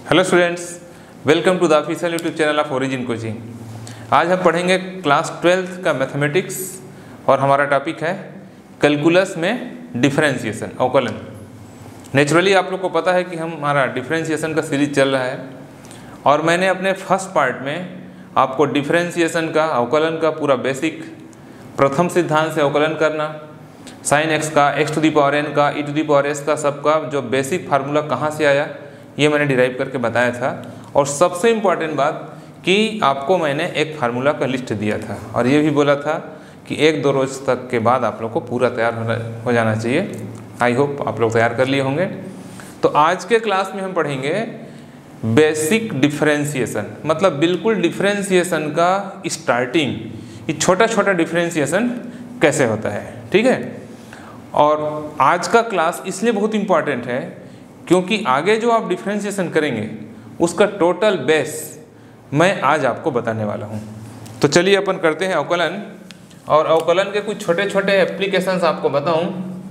Hello students, welcome to the official YouTube channel of Origin Coaching. आज हम पढ़ेंगे class 12th का mathematics और हमारा टॉपिक है कैलकुलस में डिफरेंशिएशन, अवकलन। नेचुरली आप लोग को पता है कि हमारा डिफरेंशिएशन का सीरीज चल रहा है और मैंने अपने फर्स्ट पार्ट में आपको डिफरेंशिएशन का, अवकलन का पूरा बेसिक प्रथम सिद्धांत से अवकलन करना, साइन एक्स का, x to the power n का, e to the power s का, सबका जो बेसिक फार्मूला कहाँ से आया ये मैंने डिराइव करके बताया था। और सबसे इम्पॉर्टेंट बात कि आपको मैंने एक फार्मूला का लिस्ट दिया था और ये भी बोला था कि 1-2 रोज तक के बाद आप लोग को पूरा तैयार हो जाना चाहिए। आई होप आप लोग तैयार कर लिए होंगे। तो आज के क्लास में हम पढ़ेंगे बेसिक डिफरेंशिएशन, मतलब बिल्कुल डिफरेंशिएशन का स्टार्टिंग, ये छोटा छोटा डिफरेंशिएशन कैसे होता है, ठीक है। और आज का क्लास इसलिए बहुत इम्पॉर्टेंट है क्योंकि आगे जो आप डिफरेंशिएशन करेंगे उसका टोटल बेस मैं आज आपको बताने वाला हूँ। तो चलिए अपन करते हैं अवकलन, और अवकलन के कुछ छोटे छोटे एप्लीकेशंस आपको बताऊँ।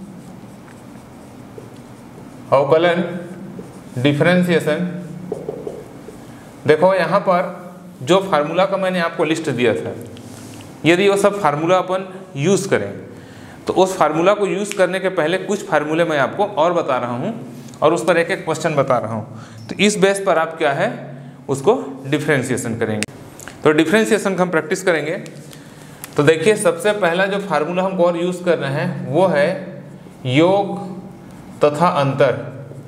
अवकलन डिफरेंशिएशन, देखो यहाँ पर जो फार्मूला का मैंने आपको लिस्ट दिया था, यदि वो सब फार्मूला अपन यूज़ करें तो उस फार्मूला को यूज़ करने के पहले कुछ फार्मूले मैं आपको और बता रहा हूँ और उस पर एक एक क्वेश्चन बता रहा हूँ। तो इस बेस पर आप क्या है उसको डिफरेंशिएशन करेंगे। तो डिफरेंशिएशन का हम प्रैक्टिस करेंगे। तो देखिए, सबसे पहला जो फार्मूला हमको और यूज़ करना है वो है योग तथा अंतर।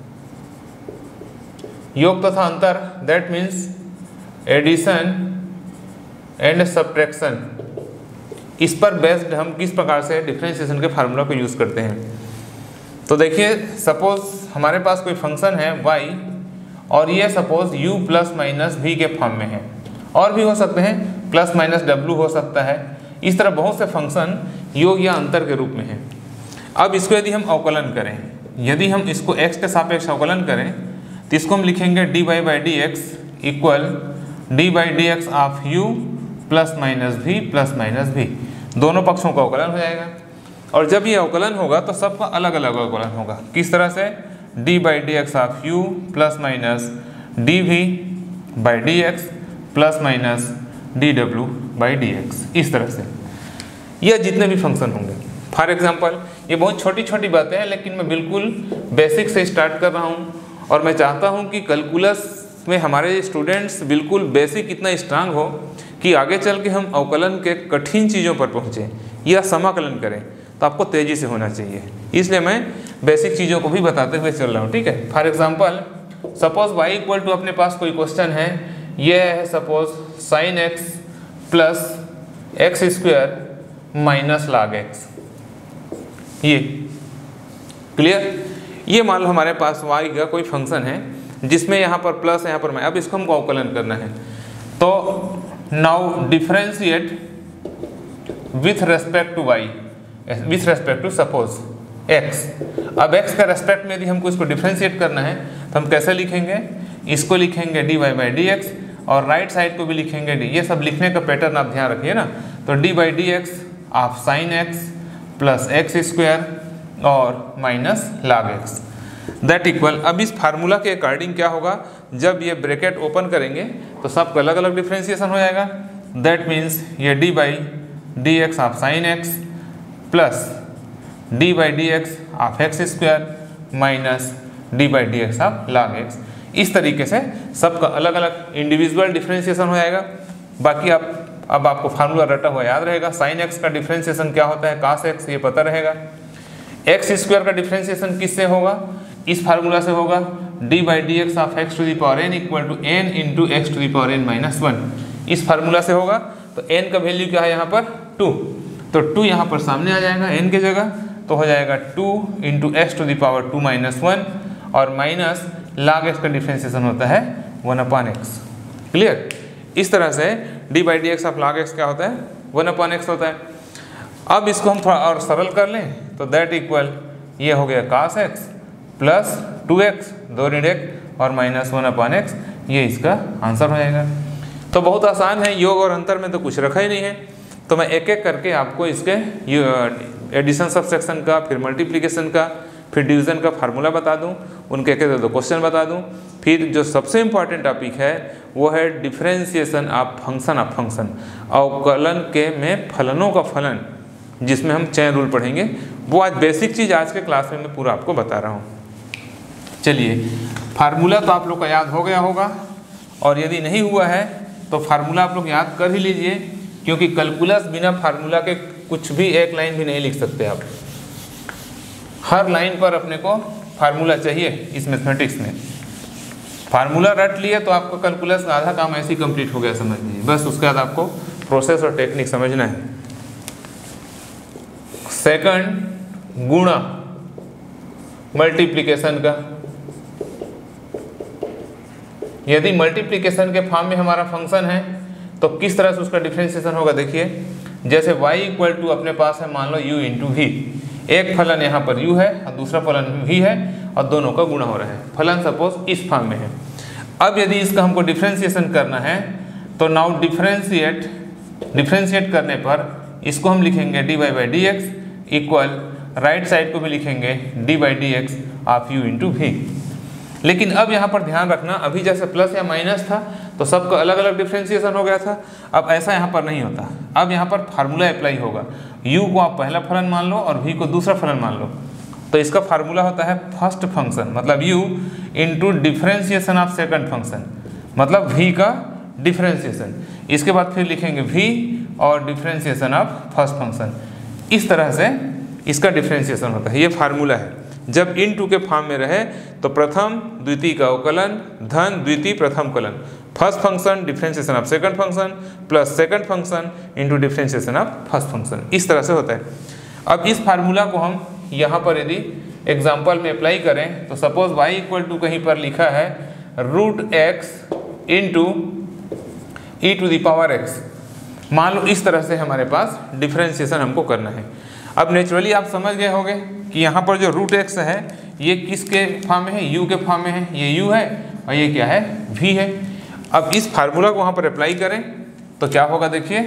योग तथा अंतर, that means addition and subtraction. इस पर बेस्ड हम किस प्रकार से डिफरेंशिएशन के फार्मूला को यूज़ करते हैं। तो देखिए, सपोज हमारे पास कोई फंक्शन है y और ये suppose u plus minus v के फॉर्म में है, और भी हो सकते हैं, प्लस माइनस w हो सकता है। इस तरह बहुत से फंक्शन योग या अंतर के रूप में हैं। अब इसको यदि हम अवकलन करें, यदि हम इसको x के सापेक्ष अवकलन करें तो इसको हम लिखेंगे dy by d x equal d by d x of u plus minus v plus minus v। दोनों पक्षों का अवकलन हो जाएगा। और जब ये अवकलन होगा तो सबका अलग अलग अवकलन होगा। किस तरह से? D by d x of u plus minus d v by d x plus minus d डब्ल्यू बाई डी एक्स। इस तरह से यह जितने भी फंक्शन होंगे। फॉर एग्जांपल, ये बहुत छोटी छोटी बातें हैं लेकिन मैं बिल्कुल बेसिक से स्टार्ट कर रहा हूँ और मैं चाहता हूँ कि कैलकुलस में हमारे स्टूडेंट्स बिल्कुल बेसिक इतना स्ट्रांग हो कि आगे चल के हम अवकलन के कठिन चीज़ों पर पहुँचें या समाकलन करें तो आपको तेज़ी से होना चाहिए। इसलिए मैं बेसिक चीज़ों को भी बताते हुए चल रहा हूँ, ठीक है। For example, suppose y equal to, अपने पास कोई क्वेश्चन है, ये है suppose sine x plus x square minus log x. ये क्लियर? ये मान लो हमारे पास y का कोई फंक्शन है जिसमें यहाँ पर प्लस, यहाँ पर माइनस। अब इसको हमको अवकलन करना है। तो now differentiate with respect to y, with respect to suppose x। अब x का रेस्पेक्ट में यदि हमको इसको डिफरेंशिएट करना है तो हम कैसे लिखेंगे? इसको लिखेंगे d y by d x और राइट साइड को भी लिखेंगे d। ये सब लिखने का पैटर्न आप ध्यान रखिए ना। तो d by d x of sine x plus x square और minus log x, that equal. अब इस फार्मूला के अकॉर्डिंग क्या होगा, जब ये ब्रैकेट ओपन करेंगे तो सबका अलग अलग डिफरेंशिएशन हो जाएगा। दैट मीन्स ये d by d x of sine x plus d by d x of x square minus d by d x of log x. इस तरीके से सबका अलग अलग इंडिविजुअल डिफरेंशिएशन हो जाएगा। बाकी अब आपको फार्मूला रटा हुआ याद रहेगा। साइन एक्स का डिफरेंशिएशन क्या होता है, कास एक्स, ये पता रहेगा। एक्स स्क्वायर का डिफरेंशिएशन किससे होगा? इस फार्मूला से होगा d by d x of x to the power n equal to n into x to the power n minus 1। इस फार्मूला से होगा। तो एन का वैल्यू क्या है यहाँ पर? 2। तो 2 यहाँ पर सामने आ जाएगा एन के जगह, तो हो जाएगा 2 into x to the power 2 minus 1 और माइनस लॉग एक्स का डिफरेंशिएशन होता है 1/x। क्लियर? इस तरह से d by d x of log x क्या होता है? 1/x होता है। अब इसको हम थोड़ा और सरल कर लें तो दैट इक्वल, ये हो गया cos x प्लस 2x, 2 ऋण 1 और माइनस 1/x। ये इसका आंसर हो जाएगा। तो बहुत आसान है। योग और अंतर में तो कुछ रखा ही नहीं है। तो मैं एक एक करके आपको इसके एडिशन सब्ट्रैक्शन का, फिर मल्टीप्लिकेशन का, फिर डिवीज़न का फार्मूला बता दूं, उनके एक दो क्वेश्चन बता दूं, फिर जो सबसे इम्पॉर्टेंट टॉपिक है वो है डिफरेंशिएशन ऑफ फंक्शन। अवकलन के में फलनों का फलन, जिसमें हम चेन रूल पढ़ेंगे। वो आज बेसिक चीज़ आज के क्लास में मैं पूरा आपको बता रहा हूँ। चलिए, फार्मूला तो आप लोग का याद हो गया होगा, और यदि नहीं हुआ है तो फार्मूला आप लोग याद कर ही लीजिए, क्योंकि कैलकुलस बिना फार्मूला के कुछ भी एक लाइन भी नहीं लिख सकते आप। हर लाइन पर अपने को फार्मूला चाहिए। इस मैथमेटिक्स में फार्मूला रट लिए तो आपका कैलकुलस का आधा काम ऐसे ही कंप्लीट हो गया, समझ लीजिए। बस उसके बाद आपको प्रोसेस और टेक्निक समझना है। सेकंड, गुणा मल्टीप्लिकेशन का। यदि मल्टीप्लिकेशन के फॉर्म में हमारा फंक्शन है तो किस तरह से उसका डिफरेंशिएशन होगा, देखिए। जैसे y इक्वल टू अपने पास है मान लो u इंटू वी। एक फलन यहाँ पर u है और दूसरा फलन v है, और दोनों का गुणा हो रहा है। फलन सपोज इस फॉर्म में है। अब यदि इसका हमको डिफरेंशिएशन करना है तो नाउ डिफरेंशिएट करने पर इसको हम लिखेंगे dy by d x equal, right side को भी लिखेंगे dy by d x of u into v. लेकिन अब यहाँ पर ध्यान रखना, अभी जैसे प्लस या माइनस था तो सबका अलग अलग डिफरेंशिएशन हो गया था। अब ऐसा यहाँ पर नहीं होता। अब यहाँ पर फार्मूला अप्लाई होगा। u को आप पहला फलन मान लो और v को दूसरा फलन मान लो, तो इसका फार्मूला होता है फर्स्ट फंक्शन, मतलब u into differentiation of second function, मतलब v का डिफरेंशिएशन। इसके बाद फिर लिखेंगे v और डिफरेंशिएशन ऑफ फर्स्ट फंक्शन। इस तरह से इसका डिफरेंशिएशन होता है। ये फार्मूला है। जब इन टू के फॉर्म में रहे तो प्रथम द्वितीय का अवकलन धन द्वितीय प्रथम कलन, first function differentiation of second function plus second function into differentiation of first function, इस तरह से होता है। अब इस फार्मूला को हम यहाँ पर यदि एग्जाम्पल में अप्लाई करें तो सपोज y इक्वल टू कहीं पर लिखा है root x into e to the power x. मान लो इस तरह से हमारे पास डिफरेंशिएशन हमको करना है। अब नेचुरली आप समझ गए होंगे कि यहाँ पर जो रूट एक्स है ये किसके फॉर्म में है, u के फॉर्म में है। ये u है और ये क्या है, v है। अब इस फार्मूला को वहाँ पर अप्लाई करें तो क्या होगा, देखिए।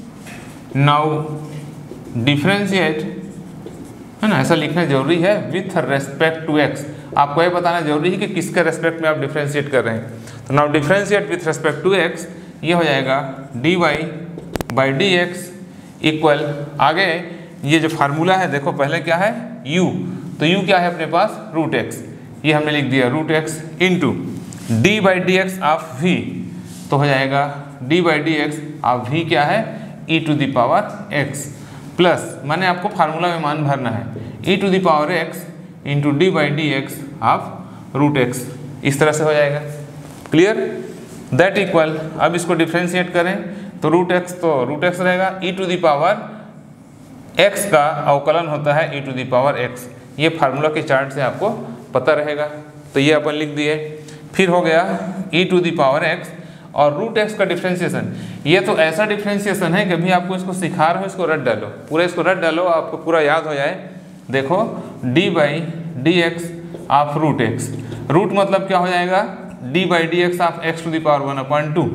नाउ डिफरेंशिएट, है ना, ऐसा लिखना जरूरी है, विथ रेस्पेक्ट टू x। आपको ये बताना जरूरी है कि किसके रेस्पेक्ट में आप डिफरेंशिएट कर रहे हैं। तो now differentiate with respect to x, ये हो जाएगा dy by d x equal, आगे ये जो फार्मूला है देखो पहले क्या है u, तो u क्या है अपने पास रूट एक्स, ये हमने लिख दिया root x into d by d x of v, तो हो जाएगा d by d x of v क्या है e to the power x plus, माने आपको फार्मूला में मान भरना है, e to the power x into d by d x of root x. इस तरह से हो जाएगा। क्लियर? दैट इक्वल, अब इसको डिफ्रेंशिएट करें तो रूट एक्स रहेगा, e to the power x का अवकलन होता है e to the power x। ये फार्मूला के चार्ट से आपको पता रहेगा, तो ये अपन लिख दिए। फिर हो गया e to the power x और रूट x का डिफ्रेंशिएशन। ये तो ऐसा डिफ्रेंशिएशन है कि अभी आपको इसको सिखा रहा हूँ, इसको रट डालो, पूरा इसको रट डालो, आपको पूरा याद हो जाए। देखो d by d x of root x, root मतलब क्या हो जाएगा d by d x of x to the power 1/2।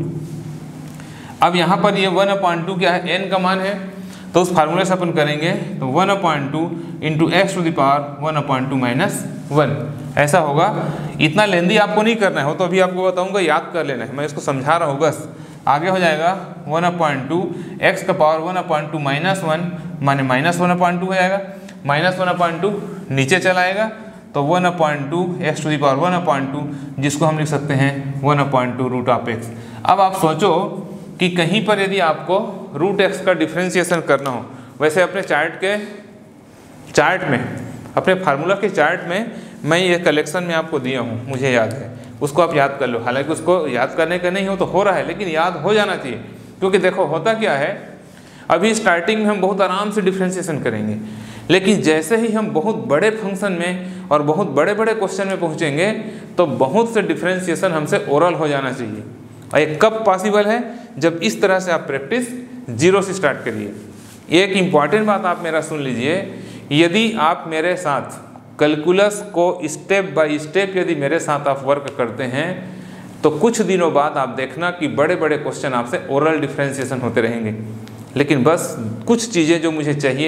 अब यहाँ पर ये 1/2 क्या है, n का मान है, तो उस फार्मूले से अपन करेंगे तो 1/2 into x to the power 1/2 minus 1, ऐसा होगा। इतना लेंदी आपको नहीं करना है, हो तो अभी आपको बताऊंगा, याद कर लेना है, मैं इसको समझा रहा हूँ बस। आगे हो जाएगा 1/2 एक्स का पावर 1/2 माइनस 1, माने माइनस 1/2 हो जाएगा। माइनस 1/2 नीचे चला आएगा तो 1/2 एक्स टू द पावर 1/2, जिसको हम लिख सकते हैं 1/2 रूट ऑफ एक्स। अब आप सोचो कि कहीं पर यदि आपको रूट एक्स का डिफरेंशिएशन करना हो, वैसे अपने चार्ट में अपने फार्मूला के चार्ट में मैं ये कलेक्शन में आपको दिया हूँ, मुझे याद है, उसको आप याद कर लो। हालांकि उसको याद करने का नहीं हो तो हो रहा है, लेकिन याद हो जाना चाहिए, क्योंकि देखो होता क्या है, अभी स्टार्टिंग में हम बहुत आराम से डिफरेंशिएशन करेंगे, लेकिन जैसे ही हम बहुत बड़े फंक्शन में और बहुत बड़े बड़े क्वेश्चन में पहुँचेंगे तो बहुत से डिफरेंशिएशन हमसे ओरल हो जाना चाहिए। और ये कब पॉसिबल है, जब इस तरह से आप प्रैक्टिस जीरो से स्टार्ट करिए। एक इम्पॉर्टेंट बात आप मेरा सुन लीजिए, यदि आप मेरे साथ कैलकुलस को स्टेप बाय स्टेप यदि मेरे साथ आप वर्क करते हैं तो कुछ दिनों बाद आप देखना कि बड़े बड़े क्वेश्चन आपसे ओरल डिफरेंशिएशन होते रहेंगे। लेकिन बस कुछ चीज़ें जो मुझे चाहिए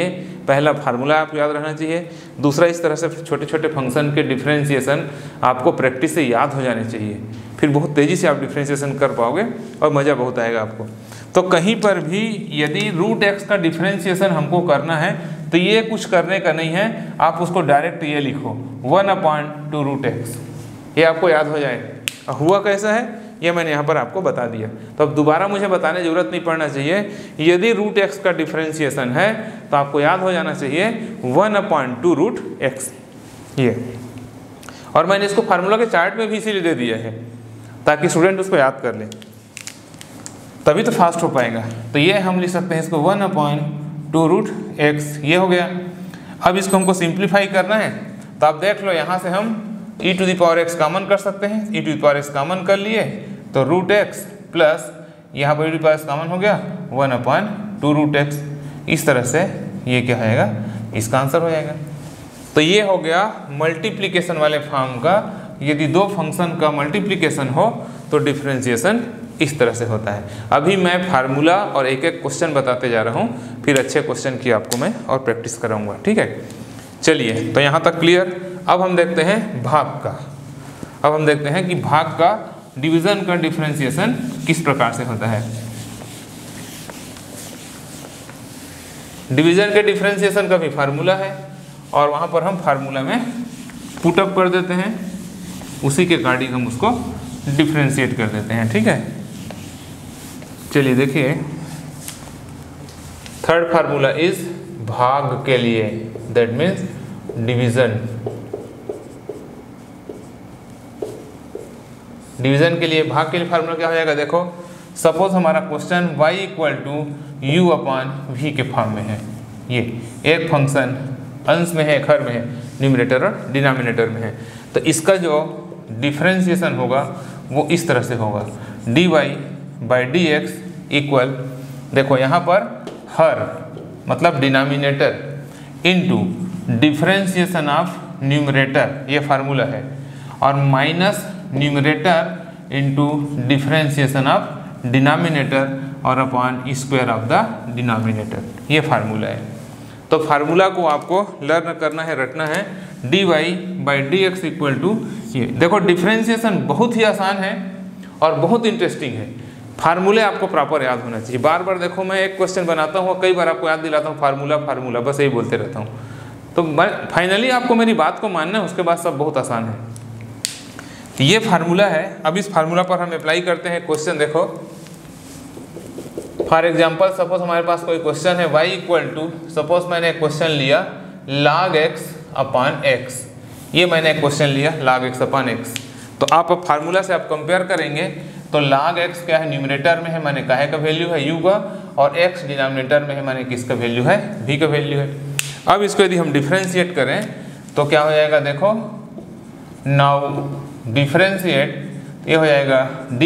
पहला फार्मूला आपको याद रहना चाहिए, दूसरा इस तरह से छोटे छोटे फंक्शन के डिफ्रेंशिएशन आपको प्रैक्टिस से याद हो जाने चाहिए, फिर बहुत तेज़ी से आप डिफ्रेंशिएशन कर पाओगे और मज़ा बहुत आएगा आपको। तो कहीं पर भी यदि रूट एक्स का डिफ्रेंशिएशन हमको करना है तो ये कुछ करने का नहीं है, आप उसको डायरेक्ट ये लिखो 1/2 रूट एक्स, ये आपको याद हो जाए। हुआ कैसा है ये मैंने यहाँ पर आपको बता दिया, तो अब दोबारा मुझे बताने की जरूरत नहीं पड़ना चाहिए। यदि रूट एक्स का डिफ्रेंशिएशन है तो आपको याद हो जाना चाहिए 1/2 रूट एक्स ये। और मैंने इसको फार्मूला के चार्ट में भी इसीलिए दे दिया है ताकि स्टूडेंट उसको याद कर ले, तभी तो फास्ट हो पाएगा। तो ये हम लिख सकते हैं इसको 1/2 रूट एक्स, ये हो गया। अब इसको हमको सिंप्लीफाई करना है तो आप देख लो यहाँ से हम e⁻x कॉमन कर सकते हैं, e⁻x कॉमन कर लिए तो रूट एक्स प्लस यहाँ पर e⁻x कॉमन हो गया 1/2 रूट एक्स। इस तरह से ये क्या आएगा, इसका आंसर हो जाएगा। तो ये हो गया मल्टीप्लिकेशन वाले फॉर्म का। यदि दो फंक्शन का मल्टीप्लिकेशन हो तो डिफ्रेंशिएशन इस तरह से होता है। अभी मैं फार्मूला और एक एक क्वेश्चन बताते जा रहा हूँ, फिर अच्छे क्वेश्चन की आपको मैं और प्रैक्टिस कराऊंगा, ठीक है। चलिए तो यहाँ तक क्लियर। अब हम देखते हैं भाग का। अब हम देखते हैं कि भाग का डिवीजन का डिफ्रेंशिएशन किस प्रकार से होता है। डिवीजन के डिफ्रेंशिएशन का भी फार्मूला है और वहाँ पर हम फार्मूला में पुटअप कर देते हैं, उसी के अकॉर्डिंग हम उसको डिफ्रेंशिएट कर देते हैं, ठीक है। चलिए देखिए, थर्ड फार्मूला इज भाग के लिए, दैट मीन्स डिवीजन। डिवीजन के लिए, भाग के लिए फार्मूला क्या हो जाएगा, देखो सपोज हमारा क्वेश्चन y = u/v के फॉर्म में है। ये एक फंक्शन अंश में है, एक हर में है, न्यूमरेटर और डिनोमिनेटर में है। तो इसका जो डिफ्रेंशिएशन होगा वो इस तरह से होगा dy/dx इक्वल, देखो यहाँ पर हर मतलब denominator into differentiation of numerator, ये फार्मूला है, और minus numerator into differentiation of denominator और upon square of the denominator, ये फार्मूला है। तो फार्मूला को आपको लर्न करना है, रटना है। dy/dx इक्वल टू ये, देखो डिफ्रेंशिएशन बहुत ही आसान है और बहुत इंटरेस्टिंग है। फार्मूले आपको प्रॉपर याद होना चाहिए। बार बार देखो मैं एक क्वेश्चन बनाता हूँ, कई बार आपको याद दिलाता हूँ फार्मूला फार्मूला, बस यही बोलते रहता हूँ। तो फाइनली आपको मेरी बात को मानना है, उसके बाद सब बहुत आसान है। तो ये फार्मूला है। अब इस फार्मूला पर हम अप्लाई करते हैं क्वेश्चन। देखो फॉर एग्जाम्पल सपोज हमारे पास कोई क्वेश्चन है y = सपोज मैंने एक क्वेश्चन लिया log x/x, ये मैंने एक क्वेश्चन लिया log x/x। तो आप अब फार्मूला से आप कंपेयर करेंगे तो log x क्या है, न्यूमरेटर में है, माने काहे का वैल्यू है u का, और x डिनोमिनेटर में है, माने किसका वैल्यू है, v का वैल्यू है। अब इसको यदि हम डिफ्रेंशिएट करें तो क्या हो जाएगा, देखो नाउ डिफ्रेंशिएट, ये हो जाएगा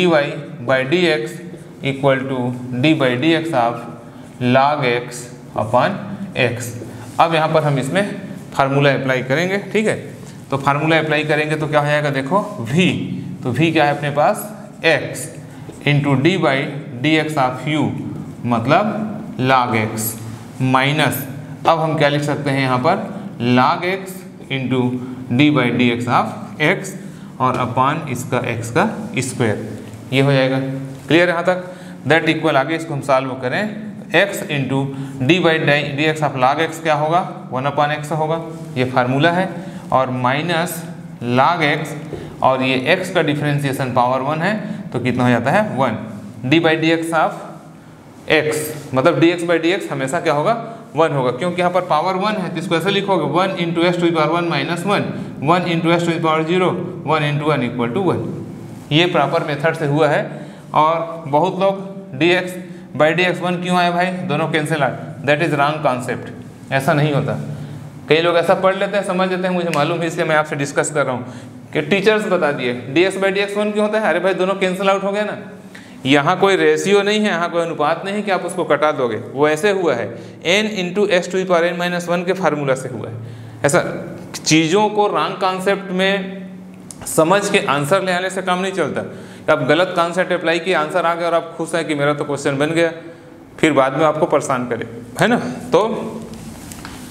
dy/dx equal to d/dx of log x/x। अब यहाँ पर हम इसमें फार्मूला अप्लाई करेंगे, ठीक है। तो फार्मूला अप्लाई करेंगे तो क्या हो जाएगा, देखो v, तो v क्या है अपने पास, x into d/dx of u मतलब log x, माइनस अब हम क्या लिख सकते हैं यहाँ पर log x into d/dx of x और अपॉन इसका x का स्क्वायर, ये हो जाएगा। क्लियर यहाँ तक। दैट इक्वल, आगे इसको हम सॉल्व करें, x into d/dx of log x क्या होगा, 1/x होगा, ये फार्मूला है, और माइनस log x, और ये x का डिफ्रेंशिएशन पावर 1 है तो कितना हो जाता है 1, d/dx ऑफ x मतलब dx/dx हमेशा क्या होगा 1 होगा, क्योंकि यहाँ पर पावर 1 है तो इसको ऐसे लिखोगे 1 into x to the power 1 minus 1, 1 into x to the power 0, 1 into 1 equal to 1। ये प्रॉपर मेथड से हुआ है। और बहुत लोग dx/dx 1 क्यों आया भाई, दोनों कैंसिल आए, दैट इज रॉन्ग कॉन्सेप्ट, ऐसा नहीं होता। कई लोग ऐसा पढ़ लेते हैं, समझ लेते हैं, मुझे मालूम है, इसलिए मैं आपसे डिस्कस कर रहा हूँ कि टीचर्स बता दिए dx/dx 1 क्यों होता है। अरे भाई दोनों कैंसिल आउट हो गया ना, यहाँ कोई रेशियो नहीं है, यहाँ कोई अनुपात नहीं है कि आप उसको कटा दोगे, वो ऐसे हुआ है n into x to the power n-1 के फार्मूला से हुआ है। ऐसा चीज़ों को रॉन्ग कॉन्सेप्ट में समझ के आंसर ले आने से काम नहीं चलता। आप गलत कॉन्सेप्ट अप्लाई किए, आंसर आ गया और आप खुश हैं कि मेरा तो क्वेश्चन बन गया, फिर बाद में आपको परेशान करे, है ना। तो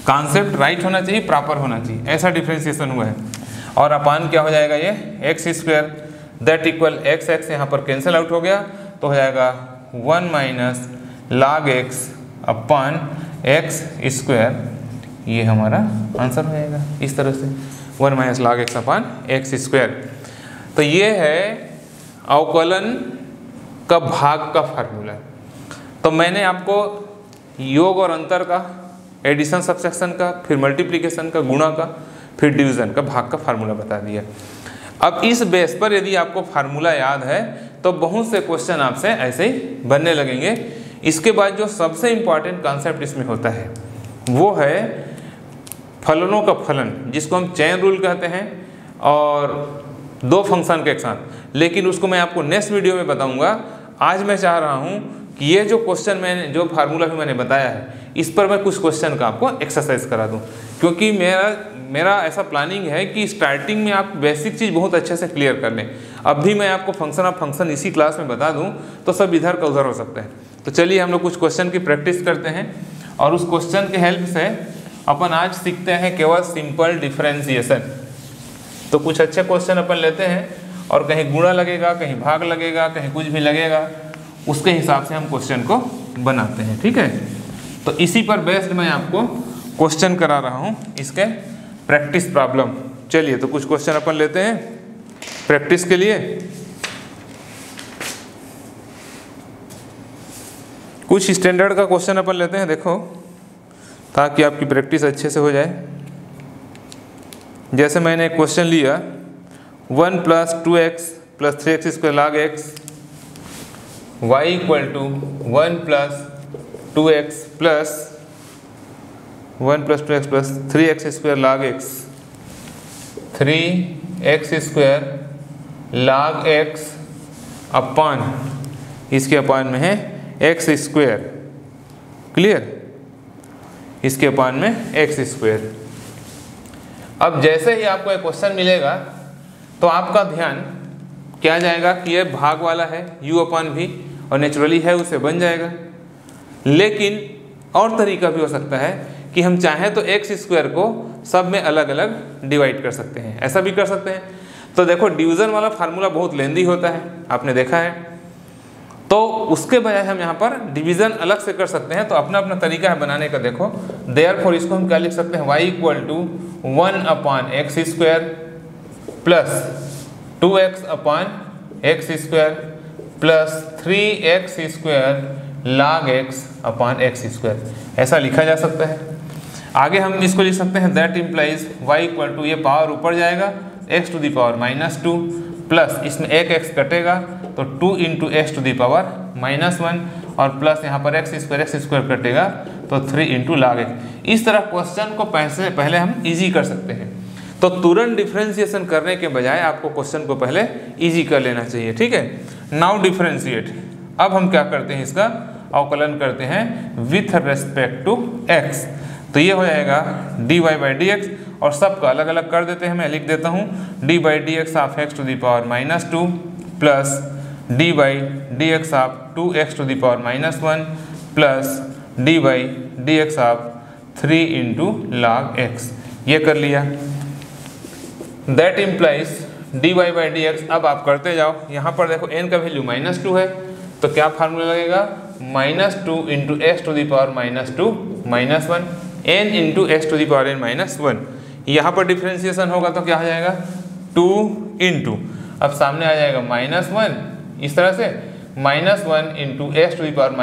कॉन्सेप्ट राइट होना चाहिए, प्रॉपर होना चाहिए, ऐसा डिफ्रेंसिएशन हुआ है। और अपान क्या हो जाएगा, ये x square that equal x x यहाँ पर कैंसिल आउट हो गया तो हो जाएगा 1 minus log x upon x square, ये हमारा आंसर हो जाएगा इस तरह से 1 minus log x upon x square. तो ये है अवकलन का भाग का फार्मूला। तो मैंने आपको योग और अंतर का, एडिशन सब्सट्रैक्शन का, फिर मल्टीप्लिकेशन का, गुणा का, फिर डिवीजन का, भाग का फार्मूला बता दिया। अब इस बेस पर यदि आपको फार्मूला याद है तो बहुत से क्वेश्चन आपसे ऐसे ही बनने लगेंगे। इसके बाद जो सबसे इम्पॉर्टेंट कॉन्सेप्ट इसमें होता है वो है फलनों का फलन, जिसको हम चेन रूल कहते हैं, और दो फंक्शन के एक साथ। लेकिन उसको मैं आपको नेक्स्ट वीडियो में बताऊंगा। आज मैं चाह रहा हूं कि ये जो क्वेश्चन मैंने, जो फार्मूला भी मैंने बताया है, इस पर मैं कुछ क्वेश्चन का आपको एक्सरसाइज करा दूं, क्योंकि मेरा ऐसा प्लानिंग है कि स्टार्टिंग में आप बेसिक चीज़ बहुत अच्छे से क्लियर कर लें। अब भी मैं आपको फंक्शन ऑफ फंक्शन इसी क्लास में बता दूं तो सब इधर का उधर हो सकता है। तो चलिए हम लोग कुछ क्वेश्चन की प्रैक्टिस करते हैं, और उस क्वेश्चन के हेल्प से अपन आज सीखते हैं केवल सिंपल डिफरेंशिएशन। तो कुछ अच्छे क्वेश्चन अपन लेते हैं, और कहीं गुणा लगेगा, कहीं भाग लगेगा, कहीं कुछ भी लगेगा, उसके हिसाब से हम क्वेश्चन को बनाते हैं। ठीक है, तो इसी पर बेस्ड मैं आपको क्वेश्चन करा रहा हूँ, इसके प्रैक्टिस प्रॉब्लम। चलिए तो कुछ क्वेश्चन अपन लेते हैं प्रैक्टिस के लिए। कुछ स्टैंडर्ड का क्वेश्चन अपन लेते हैं, देखो, ताकि आपकी प्रैक्टिस अच्छे से हो जाए। जैसे मैंने एक क्वेश्चन लिया 1 plus 2x plus 3x square log x y equal to 1 plus 2x plus 1 plus 2x plus 3x square log x, 3x square log x upon, इसके अपान में है x स्क्वायर, क्लियर, इसके अपान में x square. अब जैसे ही आपको एक question मिलेगा तो आपका ध्यान क्या जाएगा कि ये भाग वाला है u अपान v, और नेचुरली है उसे बन जाएगा। लेकिन और तरीका भी हो सकता है कि हम चाहें तो एक्स स्क्वायर को सब में अलग अलग डिवाइड कर सकते हैं, ऐसा भी कर सकते हैं। तो देखो डिवीज़न वाला फार्मूला बहुत लेंदी होता है, आपने देखा है, तो उसके बजाय हम यहाँ पर डिवीज़न अलग से कर सकते हैं। तो अपना अपना तरीका है बनाने का। देखो देयरफॉर इसको हम क्या लिख सकते हैं, y equal to 1 upon x square plus 2x upon x square plus 3x square log x upon x square, ऐसा लिखा जा सकता है। आगे हम इसको लिख सकते हैं that implies y equal to, ये पावर ऊपर जाएगा, x to the power -2 plus इसमें एक x कटेगा तो 2 into x to the power -1, और प्लस यहाँ पर x स्क्वायर कटेगा तो 3 इंटू log x। इस तरह क्वेश्चन को पहले हम इजी कर सकते हैं। तो तुरंत डिफरेंशिएशन करने के बजाय आपको क्वेश्चन को पहले इजी कर लेना चाहिए। ठीक है, नाउ डिफरेंशिएट। अब हम क्या करते हैं, इसका अवकलन करते हैं विथ रेस्पेक्ट टू x। तो ये हो जाएगा dy बाई डी एक्स, और सबका अलग अलग कर देते हैं। मैं लिख देता हूँ d by d x of x to the power -2 plus d by d x of 2x to the power -1 plus d by d x of 3 into log x। ये कर लिया। That implies d y by d x. अब आप करते जाओ, यहाँ पर देखो n का वैल्यू -2 है, तो क्या फार्मूला लगेगा, -2 into x to the power -2 -1, n into x to the power n -1। यहाँ पर डिफ्रेंशिएशन होगा तो क्या हो जाएगा 2 इंटू, अब सामने आ जाएगा -1, इस तरह से -1 into x to the power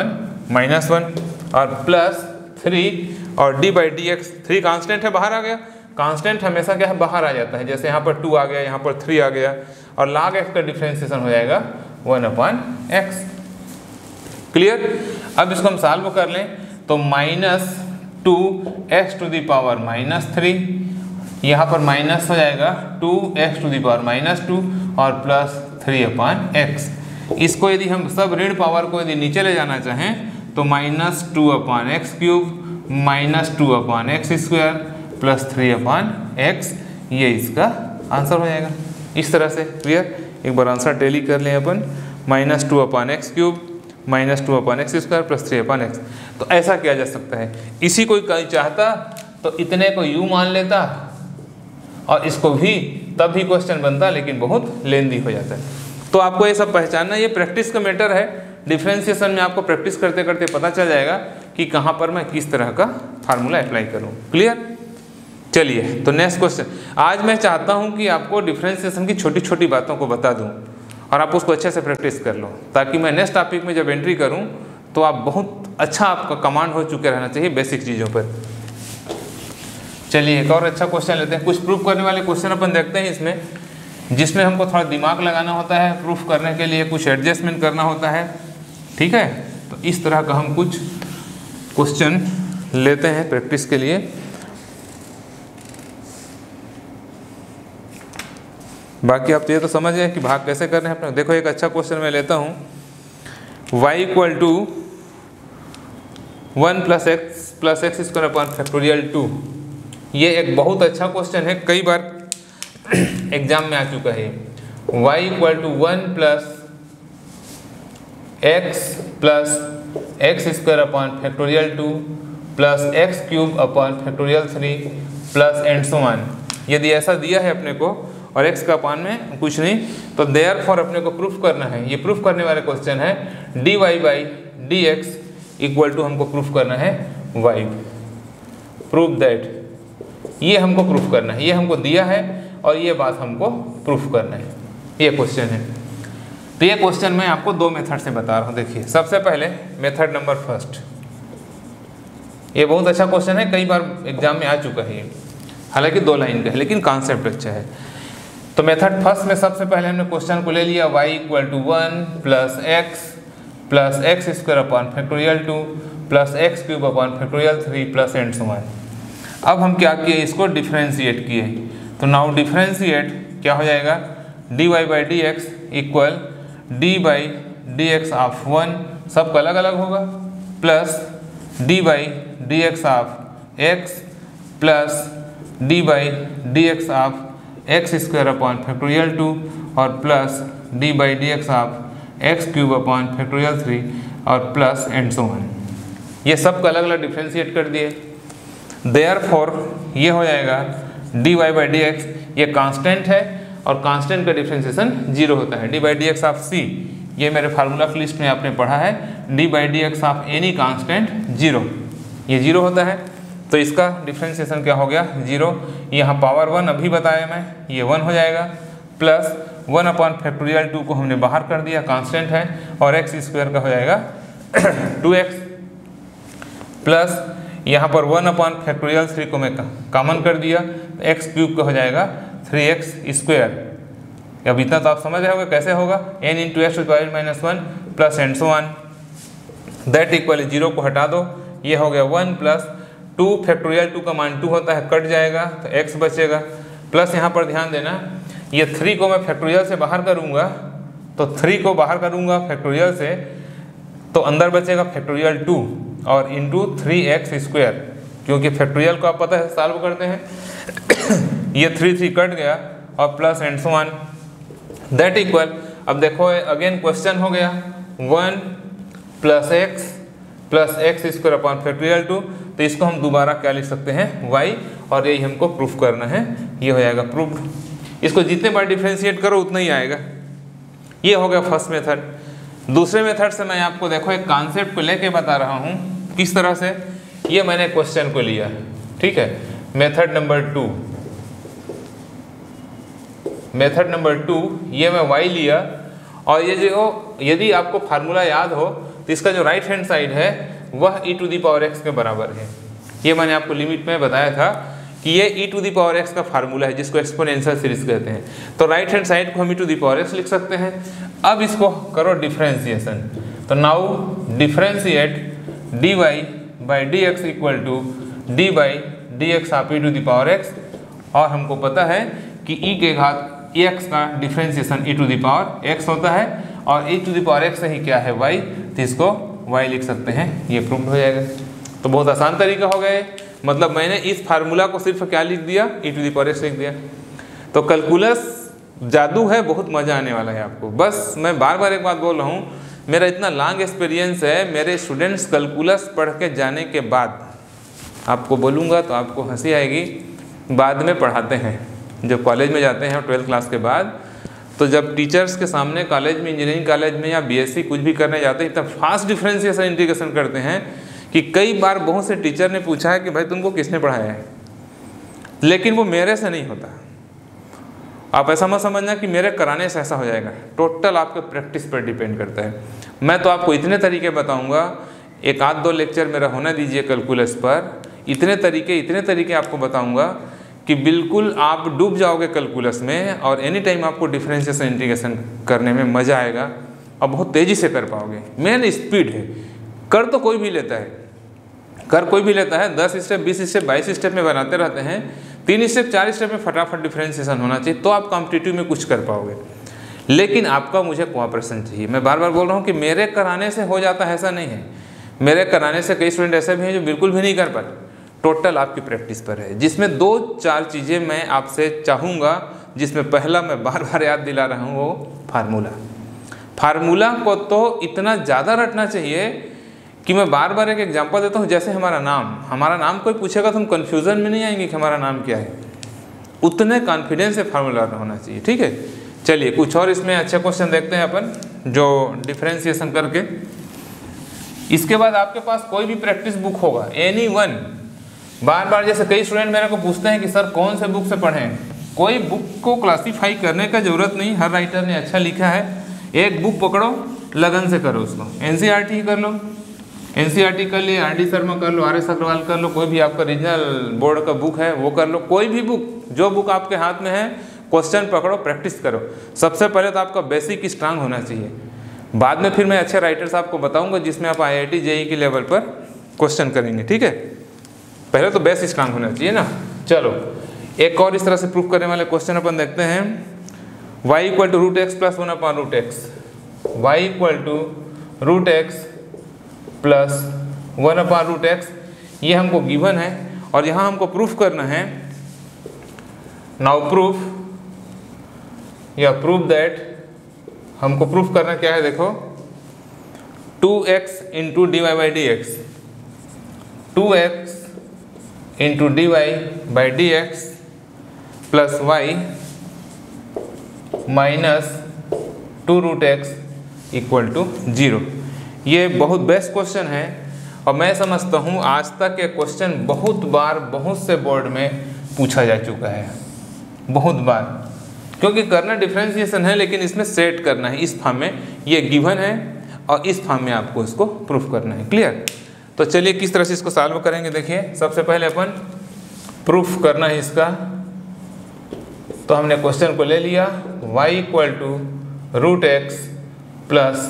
-1 और प्लस 3 और d by d x. 3 constant है, बाहर आ गया। कांस्टेंट हमेशा क्या है, बाहर आ जाता है। जैसे यहाँ पर 2 आ गया, यहाँ पर 3 आ गया, और log x का डिफ्रेंशिएशन हो जाएगा 1 अपान एक्स। क्लियर। अब इसको हम सॉल्व कर लें तो -2x टू दी पावर -3, यहाँ पर माइनस हो जाएगा 2x टू दी पावर -2 और प्लस 3 अपान एक्स। इसको यदि हम सब ऋण पावर को यदि नीचे ले जाना चाहें तो -2 upon x cube -2 upon x square plus 3 upon x, ये इसका आंसर हो जाएगा। इस तरह से क्लियर। एक बार आंसर टैली कर लें अपन, -2 upon x cube -2/x² + 3/x। तो ऐसा किया जा सकता है। इसी को कोई चाहता तो इतने को u मान लेता और इसको भी, तब भी क्वेश्चन बनता, लेकिन बहुत लेंदी हो जाता है। तो आपको ये सब पहचानना, ये प्रैक्टिस का मैटर है। डिफ्रेंशिएशन में आपको प्रैक्टिस करते करते पता चल जाएगा कि कहाँ पर मैं किस तरह का फार्मूला अप्लाई करूँ। क्लियर? चलिए, तो नेक्स्ट क्वेश्चन। आज मैं चाहता हूँ कि आपको डिफ्रेंशिएशन की छोटी छोटी बातों को बता दूँ और आप उसको अच्छे से प्रैक्टिस कर लो, ताकि मैं नेक्स्ट टॉपिक में जब एंट्री करूँ तो आप बहुत अच्छा, आपका कमांड हो चुके रहना चाहिए बेसिक चीज़ों पर। चलिए, एक और अच्छा क्वेश्चन लेते हैं। कुछ प्रूफ करने वाले क्वेश्चन अपन देखते हैं इसमें, जिसमें हमको थोड़ा दिमाग लगाना होता है, प्रूफ करने के लिए कुछ एडजस्टमेंट करना होता है। ठीक है, तो इस तरह का हम कुछ क्वेश्चन लेते हैं प्रैक्टिस के लिए। बाकी आप तो ये तो समझ गए कि भाग कैसे करना है अपने। देखो, एक अच्छा क्वेश्चन मैं लेता हूँ। y = 1 + x + x²/2। ये एक बहुत अच्छा क्वेश्चन है, कई बार एग्जाम में आ चुका है। y = 1 + x + x²/2 + x³/3 + यदि ऐसा दिया है अपने को और x का मान में कुछ नहीं, तो देयरफॉर अपने को प्रूफ करना है। ये प्रूफ करने वाले क्वेश्चन है। dy/dx = हमको प्रूफ करना है y। प्रूफ दैट, ये हमको प्रूफ करना है। ये हमको दिया है और ये बात हमको प्रूफ करना है। ये क्वेश्चन है। तो ये क्वेश्चन मैं आपको दो मेथड से बता रहा हूँ। देखिए, सबसे पहले मेथड नंबर फर्स्ट। ये बहुत अच्छा क्वेश्चन है, कई बार एग्जाम में आ चुका है। हालांकि 2 लाइन का है, लेकिन कॉन्सेप्ट अच्छा है। तो मेथड फर्स्ट में सबसे पहले हमने क्वेश्चन को ले लिया। y = 1 + x + x²/2 + x³/3 + अब हम क्या किए, इसको डिफ्रेंशिएट किए। तो नाउ डिफ्रेंशिएट क्या हो जाएगा, dy/dx = d/dx(1), सबका अलग अलग होगा, प्लस d/dx(x) प्लस d/dx(x²/2) और प्लस d/dx(x³/3) और प्लस एंड सो ऑन। ये सब का अलग अलग डिफ्रेंशिएट कर दिए। देयरफॉर ये हो जाएगा dy/dx, ये कांस्टेंट है और कांस्टेंट का डिफ्रेंशिएशन 0 होता है। d/dx(c), ये मेरे फार्मूला की लिस्ट में आपने पढ़ा है। d/dx(any कांस्टेंट 0), ये 0 होता है। तो इसका डिफ्रेंशिएशन क्या हो गया, 0। यहाँ पावर 1 अभी बताया मैं, ये 1 हो जाएगा, प्लस 1/2 को हमने बाहर कर दिया, कांस्टेंट है, और x² का हो जाएगा 2x, प्लस यहाँ पर 1/3 को मैं कॉमन कर दिया, तो x³ का हो जाएगा 3x²। अब इतना तो आप समझ रहे होंगे कैसे होगा, n × x⁻⁻1 plus and so on. That equal 0 को हटा दो, ये हो गया 1 प्लस 2 का मान 2 होता है, कट जाएगा तो x बचेगा, प्लस यहाँ पर ध्यान देना, ये 3 को मैं फैक्टोरियल से बाहर करूँगा, तो 3 को बाहर करूँगा फैक्टोरियल से, तो अंदर बचेगा फैक्टोरियल 2 और इंटू 3x², क्योंकि फैक्टोरियल को आप पता है सॉल्व करते हैं। ये 3 कट गया और plus and so on. That equal, अब देखो अगेन क्वेश्चन हो गया 1 + x + x²/2, तो इसको हम दोबारा क्या लिख सकते हैं, y, और यही हमको प्रूफ करना है। ये हो जाएगा प्रूफ्ड। इसको जितने बार डिफ्रेंशिएट करो उतना ही आएगा। ये हो गया फर्स्ट मेथड। दूसरे मेथड से मैं आपको देखो एक कॉन्सेप्ट को लेके बता रहा हूँ किस तरह से। ये मैंने क्वेश्चन को लिया है, ठीक है। मेथड नंबर 2, मेथड नंबर 2, ये मैं y लिया, और ये जो यदि आपको फार्मूला याद हो तो इसका जो राइट हैंड साइड है वह e⁻x के बराबर है। ये मैंने आपको लिमिट में बताया था कि ये e⁻x का फार्मूला है, जिसको एक्सपोनेंशियल सीरीज कहते हैं। तो राइट हैंड साइड को हम e⁻x लिख सकते हैं। अब इसको करो डिफ्रेंशिएशन, तो नाउ डिफ्रेंशिएट dy/dx = d/dx(e⁻x), और हमको पता है कि e के घात x का डिफ्रेंशिएशन e⁻x होता है, और e⁻x से ही क्या है y, तो इसको y लिख सकते हैं। ये प्रूव हो जाएगा। तो बहुत आसान तरीका हो गया, मतलब मैंने इस फार्मूला को सिर्फ क्या लिख दिया, e⁻x लिख दिया। तो कैलकुलस जादू है, बहुत मज़ा आने वाला है आपको। बस मैं बार बार एक बात बोल रहा हूँ मेरा इतना लॉन्ग एक्सपीरियंस है, मेरे स्टूडेंट्स कैलकुलस पढ़ के जाने के बाद, आपको बोलूँगा तो आपको हंसी आएगी, बाद में पढ़ाते हैं। जब कॉलेज में जाते हैं 12th क्लास के बाद, तो जब टीचर्स के सामने कॉलेज में, इंजीनियरिंग कॉलेज में या बीएससी कुछ भी करने जाते हैं, तब फास्ट डिफरेंशिएशन इंटीग्रेशन करते हैं कि कई बार बहुत से टीचर ने पूछा है कि भाई तुमको किसने पढ़ाया है, लेकिन वो मेरे से नहीं होता। आप ऐसा मत समझना कि मेरे कराने से ऐसा हो जाएगा, टोटल आपके प्रैक्टिस पर डिपेंड करता है। मैं तो आपको इतने तरीके बताऊंगा, एक आध दो लेक्चर मेरा होने दीजिए कैलकुलस पर, इतने तरीके आपको बताऊंगा कि बिल्कुल आप डूब जाओगे कैलकुलस में, और एनी टाइम आपको डिफरेंशिएशन इंटीग्रेशन करने में मज़ा आएगा और बहुत तेज़ी से कर पाओगे। मेन स्पीड है, कर तो कोई भी लेता है, 10 स्टेप 20 स्टेप 22 स्टेप में बनाते रहते हैं, 3 स्टेप 4 स्टेप में फटाफट डिफरेंशिएशन होना चाहिए, तो आप कॉम्पिटिटिव में कुछ कर पाओगे। लेकिन आपका मुझे कोऑपरेशन चाहिए। मैं बार बार बोल रहा हूँ कि मेरे कराने से हो जाता है ऐसा नहीं है, मेरे कराने से कई स्टूडेंट ऐसे भी हैं जो बिल्कुल भी नहीं कर पाते। टोटल आपकी प्रैक्टिस पर है, जिसमें 2-4 चीज़ें मैं आपसे चाहूँगा, जिसमें पहला मैं बार बार याद दिला रहा हूँ वो फार्मूला को तो इतना ज़्यादा रटना चाहिए कि मैं बार बार एक एग्जांपल देता हूँ। जैसे हमारा नाम कोई पूछेगा तो हम कन्फ्यूज़न में नहीं आएंगे कि हमारा नाम क्या है, उतने कॉन्फिडेंस से फार्मूला होना चाहिए। ठीक है, चलिए कुछ और इसमें अच्छे क्वेश्चन देखते हैं अपन, जो डिफरेंशिएशन करके। इसके बाद आपके पास कोई भी प्रैक्टिस बुक होगा, एनी वन, बार जैसे कई स्टूडेंट मेरे को पूछते हैं कि सर कौन से बुक से पढ़ें। कोई बुक को क्लासीफाई करने का ज़रूरत नहीं, हर राइटर ने अच्छा लिखा है। एक बुक पकड़ो, लगन से करो उसको। एनसीईआरटी कर लो, एनसीईआरटी कर लिए, आर डी शर्मा कर लो, RS अग्रवाल कर लो, कोई भी आपका रीजनल बोर्ड का बुक है वो कर लो, कोई भी बुक, जो बुक आपके हाथ में है, क्वेश्चन पकड़ो, प्रैक्टिस करो। सबसे पहले तो आपका बेसिक स्ट्रांग होना चाहिए, बाद में फिर मैं अच्छे राइटर्स आपको बताऊँगा जिसमें आप IIT JEE के लेवल पर क्वेश्चन करेंगे। ठीक है, पहले तो बेस स्ट्रांग होना चाहिए ना। चलो एक और इस तरह से प्रूफ करने वाले क्वेश्चन अपन देखते हैं। y = √x + 1/√x, y = √x + 1/√x, ये हमको गिवन है और यहाँ हमको प्रूफ करना है। नाउ प्रूफ दैट, हमको प्रूफ करना क्या है, देखो 2x × dy/dx, 2x × dy/dx + y - 2√x = 0। ये बहुत बेस्ट क्वेश्चन है और मैं समझता हूँ आज तक ये क्वेश्चन बहुत बार बहुत से बोर्ड में पूछा जा चुका है, बहुत बार, क्योंकि करना डिफरेंशिएशन है लेकिन इसमें सेट करना है। इस फॉर्म में ये गिवन है और इस फॉर्म में आपको इसको प्रूफ करना है। क्लियर? तो चलिए किस तरह से इसको सॉल्व करेंगे। देखिए सबसे पहले अपन प्रूफ करना है इसका, तो हमने क्वेश्चन को ले लिया, y = √x +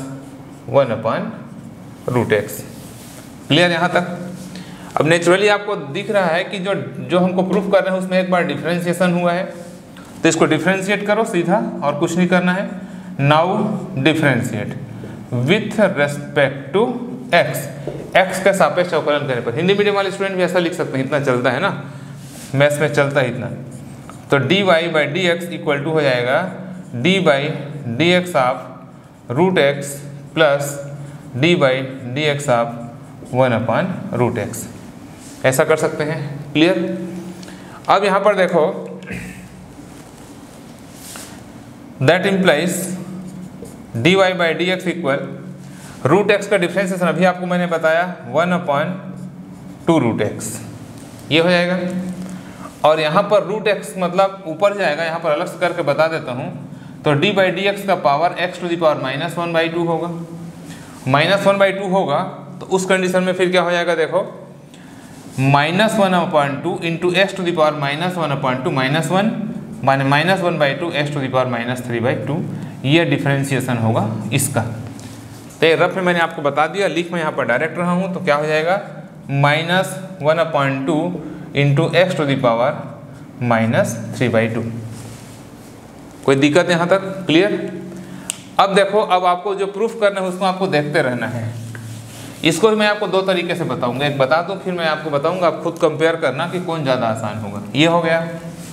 1/√x। क्लियर यहाँ तक? अब नेचुरली आपको दिख रहा है कि जो हमको प्रूफ कर रहे हैं उसमें एक बार डिफरेंशिएशन हुआ है, तो इसको डिफरेंशिएट करो सीधा और कुछ नहीं करना है। Now differentiate with respect to x का सापेक्ष अवकलन करने पर। हिंदी मीडियम वाले स्टूडेंट भी ऐसा लिख सकते हैं, इतना चलता है ना, मैथ्स में चलता है इतना। तो dy/dx = हो जाएगा d/dx of √x + d/dx of 1/√x। ऐसा कर सकते हैं। क्लियर? अब यहाँ पर देखो, दैट इम्प्लाइज dy/dx = √x का डिफरेंशिएशन अभी आपको मैंने बताया 1/2√x, ये हो जाएगा। और यहाँ पर √x मतलब ऊपर जाएगा, यहाँ पर अलग से करके बता देता हूँ। तो d/dx का पावर x⁻⁻1/2 होगा, -1/2 होगा। तो उस कंडीशन में फिर क्या हो जाएगा, देखो -1/2 × x⁻⁻1/2 -1 माने -1/2 x⁻⁻3/2, ये डिफरेंशिएशन होगा इसका। तो ये रफ में मैंने आपको बता दिया, लिख मैं यहाँ पर डायरेक्ट रहा हूँ। तो क्या हो जाएगा, -1/2 × x⁻⁻3/2। कोई दिक्कत यहाँ तक? क्लियर? अब देखो, अब आपको जो प्रूफ करना है उसको आपको देखते रहना है। इसको मैं आपको दो तरीके से बताऊंगा, एक बता दूं फिर मैं आपको बताऊंगा, आप खुद कंपेयर करना कि कौन ज़्यादा आसान होगा। ये हो गया।